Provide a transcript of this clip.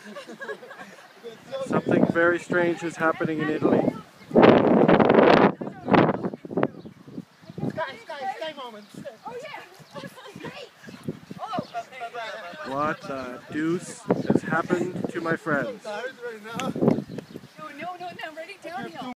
Something very strange is happening in Italy. Sky moment. Oh yeah. What the deuce has happened to my friends? No, I'm ready downhill.